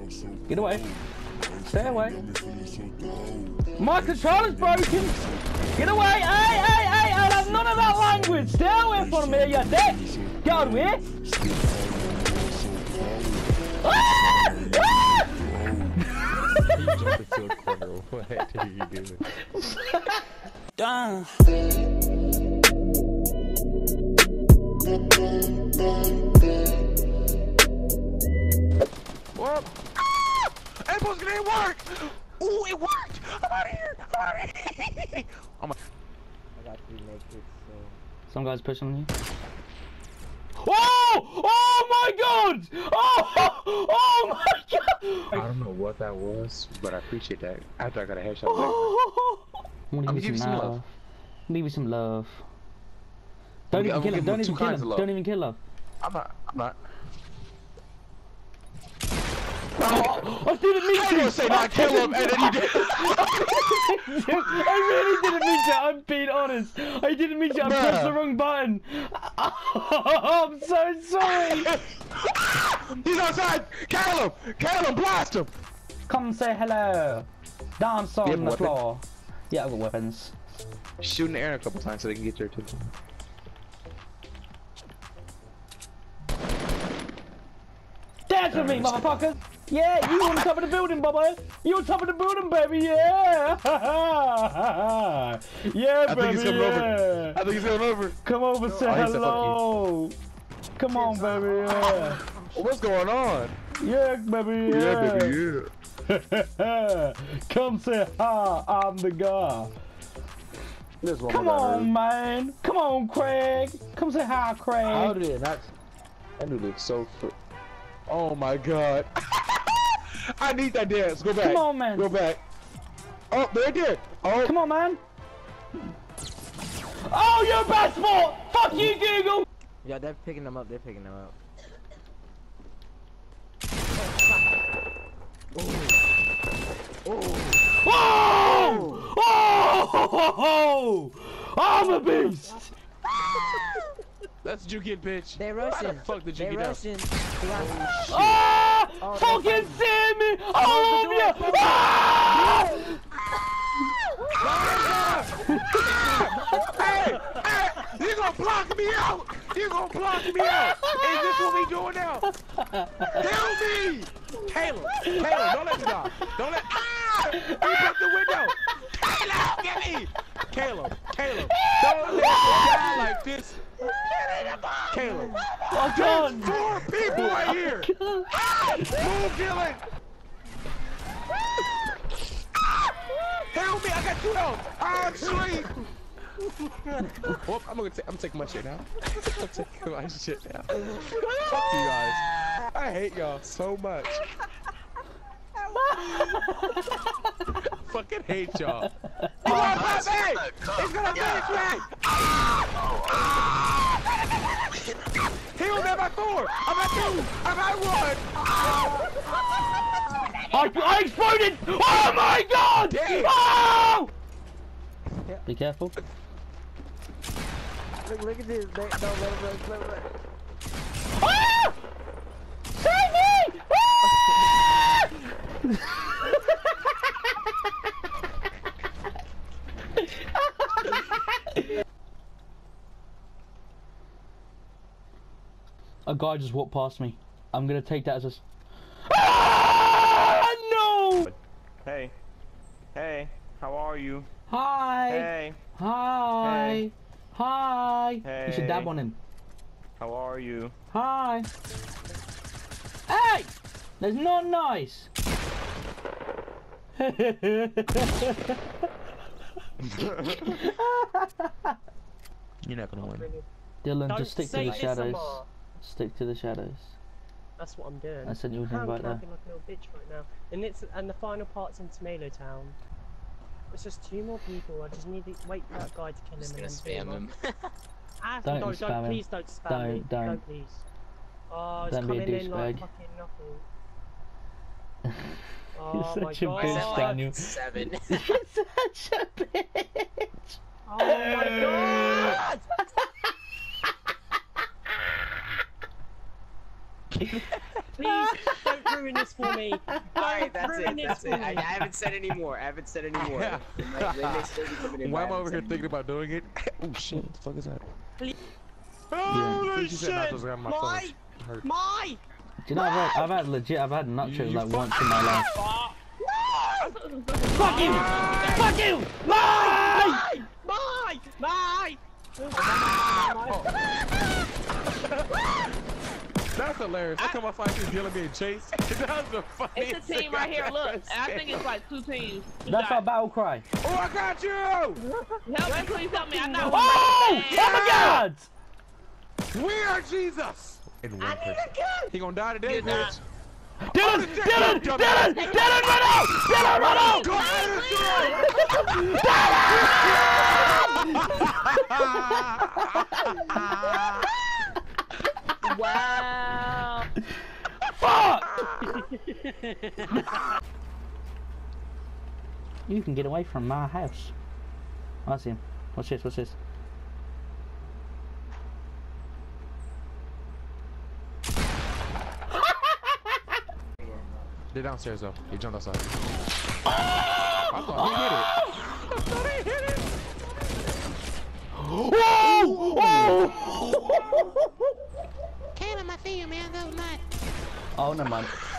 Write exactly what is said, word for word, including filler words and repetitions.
Get away. Stay away. My controller's broken. Get away. Hey, hey, hey. I'll have none of that language. Stay away from me, you dick. Get out of here. Ah! Ah! You jumped into a corner. What are you doing? Done. What? Ah! Apple's gonna work! Ooh, it worked! I'm out of here! I'm out of here! I'm a I got three naked, so... Some guy's pushing on you. Oh! Oh my god! Oh! Oh my god! I don't know what that was, but I appreciate that. After I got a headshot. Oh! I'm gonna give you some love. love. Give you some love. Don't even kill him. Don't even kill him. Don't even kill him. I'm not. I'm not. Oh, I didn't mean to. I was gonna say not kill him, and then he did. I really didn't mean to. I'm being honest. I didn't mean to. I Bruh. pressed the wrong button. Oh, I'm so sorry. He's outside. Kill him. Kill him. Blast him. Come say hello. Dance on the weapon? floor. Yeah, I've got weapons. Shoot in the air a couple times so they can get your attention. Dance with me, motherfucker! Yeah, you on top of the building, Bubba! You on top of the building, baby! Yeah! Yeah, I baby! think he's coming yeah. over. I think he's coming over. Come over, say Oh, he said hello! Come on, baby! Yeah! What's going on? Yeah, baby! Yeah, Yeah, baby, yeah! Come say hi, I'm the guy! There's one Come more on, man! Come on, Craig! Come say hi, Craig! How did it not? That dude looks so fr- Oh my god. I need that dance. Go back. Come on, man. Go back. Oh, there it did. Oh. Come on, man. Oh, you're a bad sport. Fuck you, Google. Yeah, they're picking them up. They're picking them up. Oh! Oh! I'm a beast. That's Juki, bitch. They're rushing. How the fuck did you They're get rushing. out? Oh, Ah! Oh, Fucking see me! Oh, yeah! Ah! Hey! Hey! You gonna block me out! You gonna block me out! Is this what we doing now? Tell me! Caleb! Caleb, don't let me die! Don't let- Ah! He broke the window! Caleb, get me! Caleb! Caleb! Don't let me die like this! Caleb! I'm done! Four people right here! Ah! Move, Dylan! Help me! I got two health! I'm asleep! Well, I'm gonna take. I'm taking my shit now. I'm taking my shit now. Fuck you guys. I hate y'all so much. I fucking hate y'all. He's gonna pop me! He's gonna finish me! He was at my four! I'm at two! I'm at one! I, I exploded! Oh my god! Damn. Oh! Be careful. Look, look at this. They, no, let it run, let it run. Ah! Save me! Ah! A guy just walked past me. I'm gonna take that as a. S ah! No! Hey. Hey. How are you? Hi. Hey. Hi. Hey. Hi. Hey. You should dab on him. How are you? Hi. Hey! That's not nice. You're not gonna win. Dylan, Don't just stick to say the this, shadows. Amar. Stick to the shadows. That's what I'm doing. I sent you an I'm invite there. camping like a little bitch right now. And it's and the final part's in Tomato Town. It's just two more people. I just need to wait for that guy to kill him. Just and gonna then spam him. Ah, Don't no, spam don't, him. please don't spam Don't, me. don't. Don't please. Oh, it's Don't be a coming in like douchebag. fucking nothing. You're Oh my such a god. bitch, Daniel. Seven. You're such a bitch. Oh my god! Please don't ruin this for me. Alright, that's ruin it, this that's for it. me. I, I haven't said any more. I haven't said any more. Yeah. They might- they may still be coming in, Why but I am I over haven't here said thinking about doing it? Oh shit, what the fuck is that? Please. Holy Shit. shit! Nachos got my My, phone. Hurt. my. Do you know I've had, I've had legit, I've had nachos You- you like fuck- once in my life. Fuck you! Fuck you! My! My! My! That's hilarious. I come up fight you yelling me and chase. That's the funniest It's a team thing right I've here. ever Look, and I seen. think it's like two teams. Two That's our guys. battle cry. Oh, I got you! Help me, please help me. I'm not. Oh! Oh my God! We are Jesus! In one person. He gonna die today, You're not. bitch. Dylan! Dylan! Dylan! Dylan! Run out! Dylan! Run out! Go Wow. Fuck! You can get away from my house. Oh, I see him. What's this? What's this? They're downstairs though. He jumped outside. I thought he hit it. I thought he hit it. Whoa! Whoa! Caleb, I see you, man. Those nuts. Oh, never mind.